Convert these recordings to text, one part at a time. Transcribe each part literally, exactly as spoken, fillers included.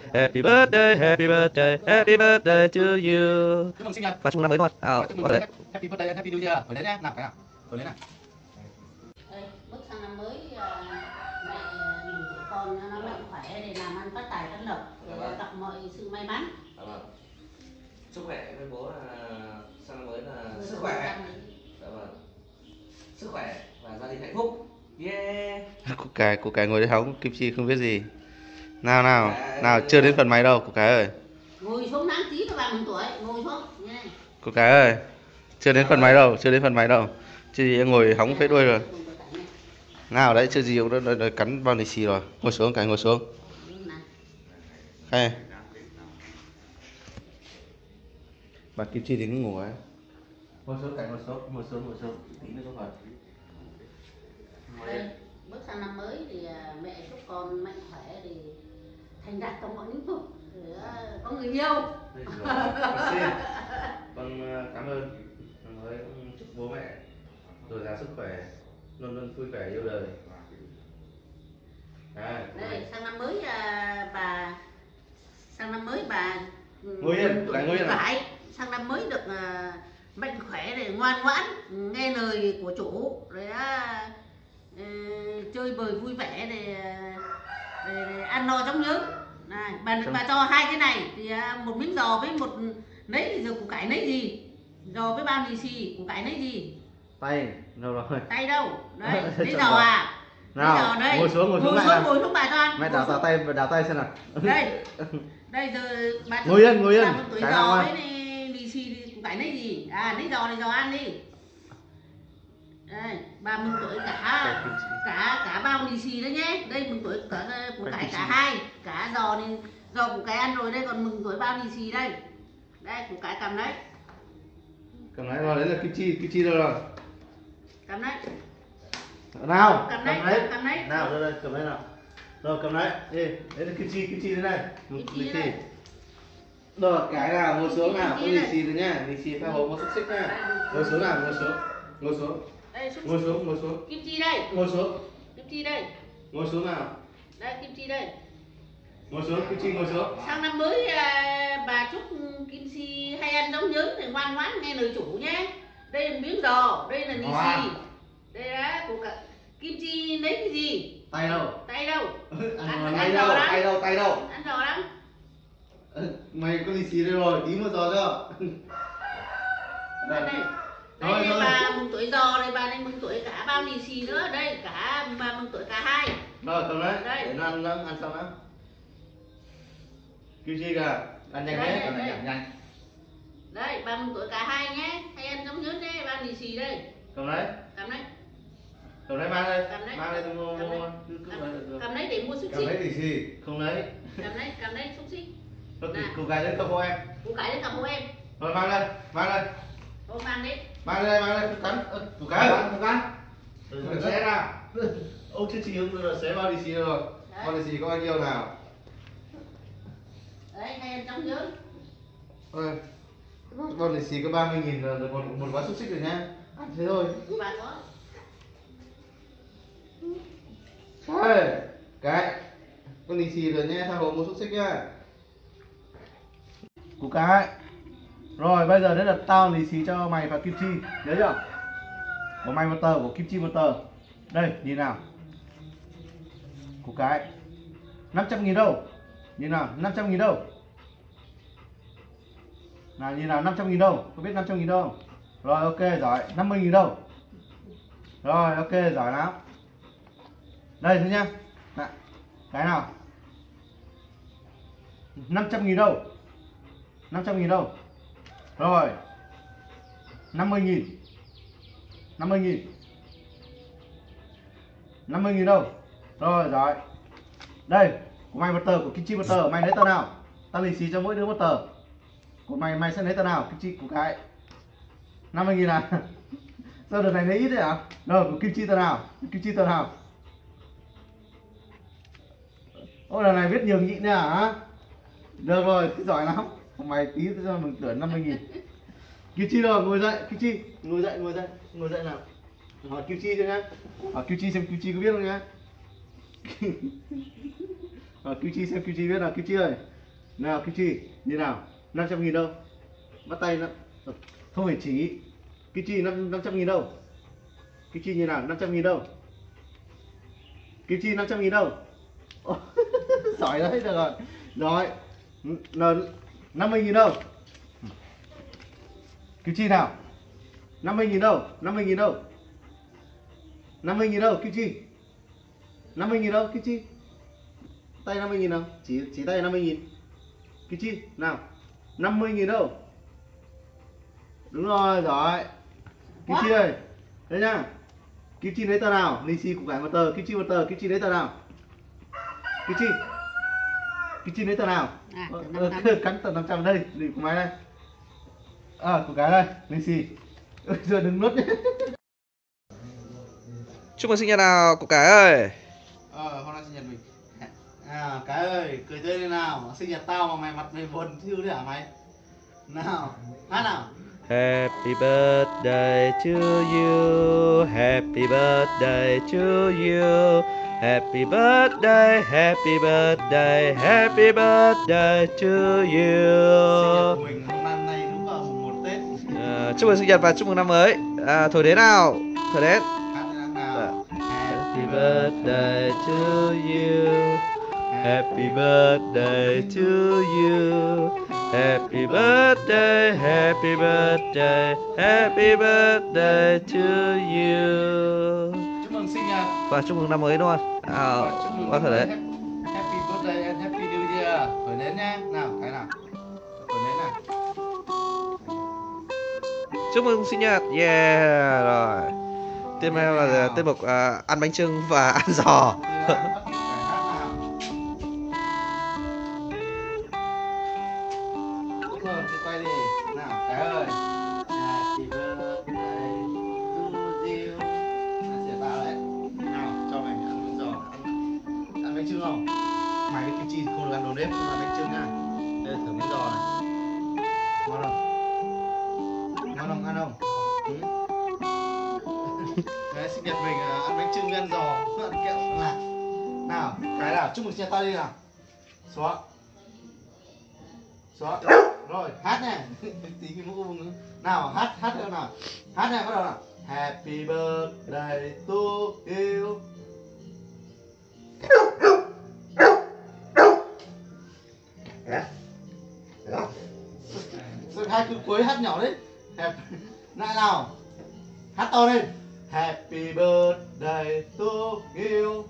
Happy birthday, happy birthday, happy birthday to you. Chúc mừng sinh nhật. Và chúc năm mới thôi. À, Chúc mừng có đấy. Happy birthday, happy new year. Thổi lên nhá, nào phải nào. Thổi lên nào. Đây, bước sang năm mới à, mẹ mình của con nó mạnh khỏe để làm ăn phát tài phát lộc, để gặp mọi sự may mắn. Dạ vâng. Chúc mẹ với bố là sang năm mới là Rồi sức rồi khỏe. sang đấy. Dạ vâng. Sức khỏe và gia đình hạnh phúc. Yeah. Cô cái cô cái ngồi đây hóng kim chi không biết gì. Nào nào, nào chưa đến phần máy đâu cô cái ơi. Ngồi xuống đáng tí các bạn mừng tuổi, ngồi xuống nha. Cô cái ơi. Chưa đến phần máy đâu, chưa đến phần máy đâu. Chưa gì em ngồi hóng phết đuôi rồi. Nào đấy chưa gì cũng đã, đã, đã cắn vào lì xì rồi. Ngồi xuống cái ngồi xuống. Hay. Bà kim chi đến ngủ ấy. Ngồi xuống cái ngồi xuống, ngồi xuống ngồi xuống. Tí nữa không phải. Đây, bước sang năm mới thì à, mẹ chúc con mạnh khỏe thì thành đạt trong mọi lĩnh vực, để à, có người yêu. Đây rồi. Xin. Con ờ, cảm ơn. Con nói chúc bố mẹ dồi dào sức khỏe, luôn luôn vui vẻ yêu đời. À, Đây, sang năm mới à, bà sang năm mới bà ừ, Ngồi yên, lại ngồi yên nào. phải sang năm mới được à, mạnh khỏe để ngoan ngoãn nghe lời của chủ, rồi à, ừ, chơi bời vui vẻ để, để, để ăn no trong nhớ. Này, bà bà cho hai cái này thì à, một miếng giò với một nấy thì giờ củ cải nấy gì, giò với bao lì xì, củ cải nấy gì, tay đâu rồi. tay đâu đấy, Cho lấy giò vào. à. Nào, Bây giờ đây, ngồi xuống, ngồi xuống ngồi lại xuống, nào. ngồi xuống bà cho ăn. Mẹ Ngồi đào xuống. đào tay đào tay xem nào. Đây, đây giờ bà Ngồi yên, ngồi yên. bà mừng tuổi Cái giò nào với ăn? này, lì xì thì cũng phải lấy gì, à lấy giò thì giò ăn đi. Đây, bà mừng tuổi cả cả cả bao lì xì đấy nhé. Đây mừng tuổi cả của cải cả hai, cả giò thì giò của cái ăn rồi, đây còn mừng tuổi bao lì xì đây. Đây của cái cầm đấy, Cầm lấy rồi, đấy là kim chi, kim chi đâu rồi? cầm đấy. Nào, Cầm cầm đấy, lấy. cầm đấy. Nào, đây đây, cầm lấy nào. Rồi cầm lấy. Đi, đấy là kim chi, kim chi đây này. Kim chi Lì đây. Rồi, cái nào ngồi xuống nào, có Kim chi lì đây. xì rồi nhá, lì xì pha hộp có xúc xích nhá. Ngồi xuống nào, ngồi xuống. Ngồi xuống. Đây xúc Ngồi xuống, ngồi xuống. kim chi đây, Ngồi xuống. kim chi đây, Ngồi xuống nào. đây kim chi đây. Ngồi xuống, kim chi ngồi xuống. Sang năm mới à, bà chúc Kim Si hay ăn giống nhớ thì ngoan ngoãn nghe lời chủ nhé. Đây là miếng giò, đây là lì xì, đây là của cả Kim Chi lấy cái gì? Tay đâu? Tay đâu? Ăn Ăn- tay ăn đâu? giò lắm. Tay đâu? Tay đâu? Ăn giò lắm. Ờ, Mày có lì xì đây rồi, tí một giò cho. Đây này. Đây, Thôi, đây thôi. bà mừng tuổi giò này, bà này mừng tuổi cả bao lì xì nữa. Đây cả bà mừng tuổi cả hai. Rồi, cầm đấy. Đây. Để nó ăn, nó ăn xong đã. Kim chi kìa, ăn nhanh Đây, đấy, đây, ăn đây. nhanh nhanh. Đây bà mừng tuổi cả hai nhé. Hay ăn giống nhớ nhé, bao lì xì đây. Cầm đấy, Cầm đấy. cầm đấy mang đây, Cầm đấy. mang đây tôi mua Cầm mua. đấy. cứ- cứ- Cầm, cứ- cầm đấy để mua xúc Cầm xích. lấy lì xì, không lấy. Cầm đấy, cầm đấy xúc xích. Thôi, Này. cô gái đến cầm hộ em. Củ cải đến cầm hộ em. Rồi mang đây, mang đây, Ô mang đi. mang đây, mang đây, cắn. Ơ, cô gái, cô gái. Rồi xé ra. Ô chứ chị Hưng rồi xé bao lì xì rồi. Đấy. Bao lì xì có bao nhiêu nào? Đấy, hay ăn trong nhớ. Ơi, bao lì xì có ba mươi nghìn là được một, một gói xúc xích rồi nhá. Ăn thế thôi. Bà có. Ê, cái con lì xì rồi nhé, tha hồ mua xúc xích nhá. Củ cái. Rồi bây giờ đến là tao lì xì cho mày và Kim Chi, nhớ chưa? Của mày một tờ, của Kim Chi một tờ. Đây, nhìn nào. Củ cái. năm trăm nghìn đâu? Nhìn nào, năm trăm nghìn đâu? Nào nhìn nào, năm trăm nghìn đâu? Có biết năm trăm nghìn đâu không? Rồi ok, giỏi. năm mươi nghìn đâu? Rồi ok, giỏi lắm. Đây thế nhá. Này, cái nào? năm trăm nghìn đâu? năm trăm nghìn đâu? Rồi. năm mươi nghìn. năm mươi nghìn. năm mươi nghìn đâu? Rồi giỏi. Đây, của mày một tờ, của Kim Chi một tờ, mày lấy tờ nào? Tao lì xì cho mỗi đứa một tờ. Của mày mày sẽ lấy tờ nào? Kim Chi của cái. năm mươi nghìn à? Sao đợt này lấy ít đấy hả? Rồi, của Kim Chi tờ nào? Kim Chi tờ nào? Ôi lần này biết nhường nhịn đấy hả? Được rồi, cứ giỏi lắm. Mày tí cho mừng tuổi năm mươi nghìn. Kim Chi rồi, ngồi dậy, Kim Chi. Ngồi dậy, ngồi dậy, ngồi dậy nào. Hỏi Kim Chi xem nhá. Hỏi Kim Chi xem Kim Chi có biết không nhá. Hỏi Kim Chi xem Kim Chi biết nào, Kim Chi ơi. Nào Kim Chi, như nào? năm trăm nghìn đâu? Bắt tay năm, không phải chỉ. Kim Chi năm năm trăm nghìn đâu? Kim Chi như nào? năm trăm nghìn đâu? Kim Chi năm trăm nghìn đâu? Ồ, giỏi đấy, được rồi. Rồi. N năm mươi nghìn đâu? Kim Chi nào? năm mươi nghìn đâu? năm mươi nghìn đâu? năm mươi nghìn đâu Kim Chi? năm mươi nghìn đâu Kim Chi? Tay năm mươi nghìn nào? Chỉ chỉ tay năm mươi nghìn. Kim Chi nào? năm mươi nghìn đâu? Đúng rồi, giỏi. Kim Chi ơi. Đây nhá. Kim Chi lấy tờ nào? Lì xì củ cải một tờ, Kim Chi một tờ, Kim Chi lấy tờ nào? Kim Chi. Kim Chi lấy tờ nào? À, ờ, tờ năm ờ, trăm. cắn tờ năm trăm đây, lì của mày đây. À, củ cải đây, lì xì. Giờ đừng nuốt nhé. Chúc mừng sinh nhật nào củ cải ơi. Ờ, hôm nay sinh nhật mình. À, cái ơi, cười tươi lên nào. Sinh nhật tao mà mày mặt mày buồn thiêu thế hả mày? Nào, hát nào. Happy birthday to you. Happy birthday to you. Happy birthday, happy birthday, happy birthday to Sinh nhật you. của mình hôm năm nay đúng vào mùng một Tết. À, chúc mừng sinh nhật và chúc mừng năm mới. À, thổi đến nào, thổi đến. Hát lên nào. Happy birthday to you. Happy birthday to you. Happy birthday, happy birthday, happy birthday to you. Chúc mừng sinh nhật. Và chúc mừng năm mới luôn. À, Và chúc mừng có năm thể mới. đấy. Happy birthday and happy new year. Thổi nến nhá. Nào, cái nào. Thổi nến nào. Chúc mừng sinh nhật. Yeah rồi. Tiếp theo là tiết mục à, ăn bánh chưng và ăn giò. Đúng rồi, thì quay đi. Nào, cái ơi. Happy birthday to you. À, sẽ tao đấy. Nào, cho mày ăn bánh giò. Ăn, ăn bánh chưng không? Mày với Kim Chi thì không được ăn đồ nếp, không ăn bánh chưng nha. Đây là thử bánh giò này. Ngon không? Ngon không? Ăn không? Ừ. Đấy, sinh nhật mình à, ăn bánh chưng với ăn giò, ăn kẹo lạc. Nào, cái nào, chúc mừng sinh nhật tao đi nào. Xuống. Xuống. Rồi, hát nha. Tí cái mũ bùng. Nào, hát, hát theo nào. Hát nha, bắt đầu nào. Happy birthday to you. Sao hai cứ cuối hát nhỏ đấy. Happy... Lại nào. Hát to lên. Happy birthday to you.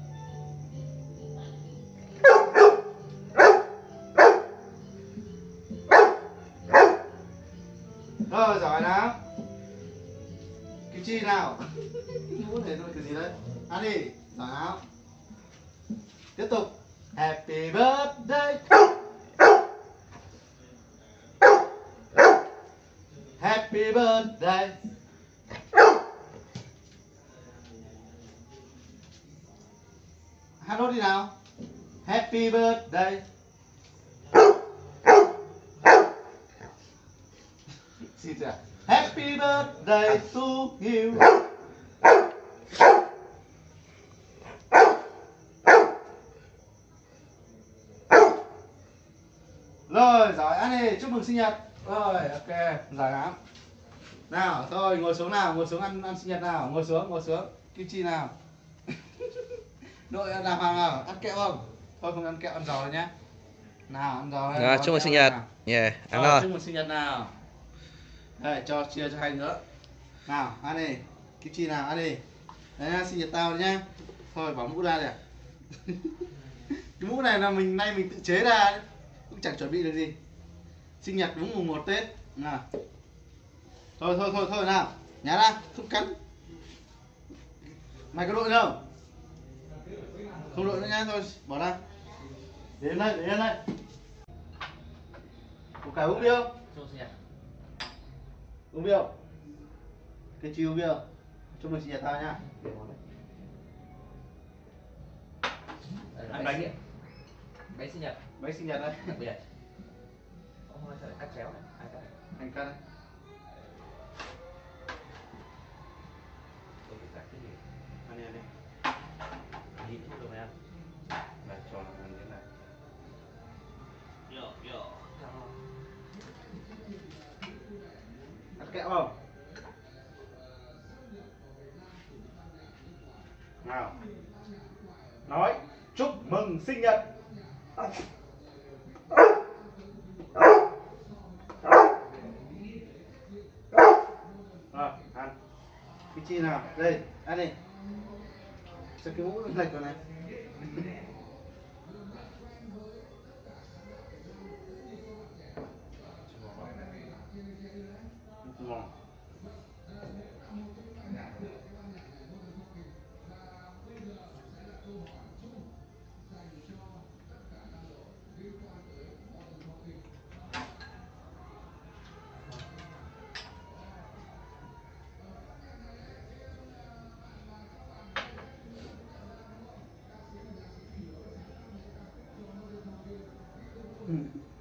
Rồi, giỏi nào. Kim Chi nào. Mũ này nó cái gì đấy. Ăn đi, giỏi nào. Tiếp tục. Happy birthday. Happy birthday. Hát nốt đi nào. Happy birthday. Xin chào. Happy birthday to you. Rồi, giỏi, ăn đi, chúc mừng sinh nhật. Rồi, ok, giỏi lắm. Nào, thôi, ngồi xuống nào, ngồi xuống ăn ăn sinh nhật nào, ngồi xuống, ngồi xuống. Kim Chi nào. Đội làm hàng nào, ăn kẹo không? Thôi không ăn kẹo, ăn giò nhá. Nào, ăn giò. À, chúc mừng sinh nhật. Yeah, ăn Rồi, thôi. chúc mừng sinh nhật nào. Đây, cho chia cho hai nữa. Nào, ăn đi. Kim Chi nào, ăn đi. Đấy, sinh nhật tao nhá. Thôi, bỏ mũ ra đi. Cái mũ này là mình nay mình tự chế ra đấy. Cũng chẳng chuẩn bị được gì. Sinh nhật đúng mùng một Tết. Nào. Thôi, thôi, thôi, thôi nào. Nhá ra, không cắn. Mày có đội đâu? Không đội nữa nhá, thôi, bỏ ra. Đến đây, đến đây. Có cái uống bia không? Uống bia không? Cái chi uống bia không? Chúc mừng sinh nhật tao nhá. Ăn bánh đi. Bánh sinh nhật. Bánh sinh nhật đây. Đặc biệt. Hôm nay sẽ cắt chéo này, hai cắt. Anh cắt đây. Tôi phải cắt cái gì? Ăn đi, ăn đi. Nhìn thuốc được mày ăn. Đây, cho nó ăn cái này. Yo. Ăn kẹo không? Nào. Nói chúc mừng sinh nhật. Rồi, ăn. Cái chi nào? Đây, ăn đi. Cho cái mũ lệch vào này. Ngon. Ừ.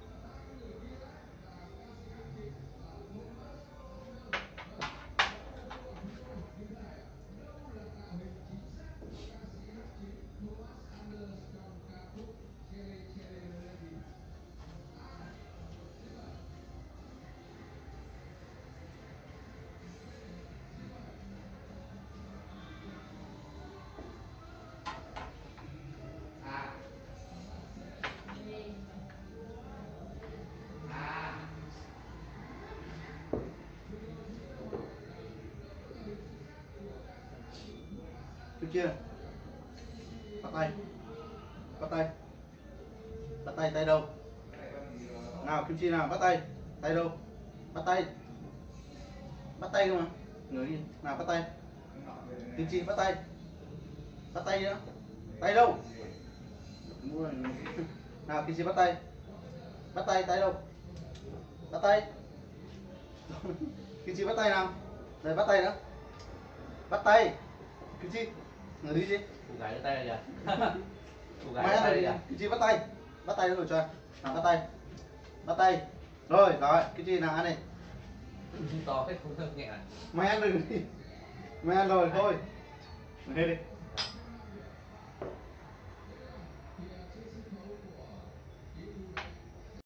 Được chưa? Bắt tay. Bắt tay. Bắt tay, tay đâu? Nào Kim Chi nào, bắt tay. Tay đâu? Bắt tay. Bắt tay cơ mà. Người đi. Nào bắt tay. Kim Chi bắt tay. Bắt tay nữa. Tay đâu? Nào Kim Chi bắt tay. Bắt tay, tay đâu? Bắt tay. Kim Chi bắt tay nào. Đây bắt tay nữa. Bắt tay. Kim Chi. Người đi đi. Cô gái đưa tay ra kìa. Cô gái Mày đưa ăn tay rồi ra đi. kìa. Kim Chi bắt tay. Bắt tay rồi cho. Nào bắt tay. Bắt tay. Rồi, rồi, Kim Chi nào ăn đi. To hết không thơm nhẹ này. Mày ăn rồi đi. Mày ăn rồi thôi. Mày đi.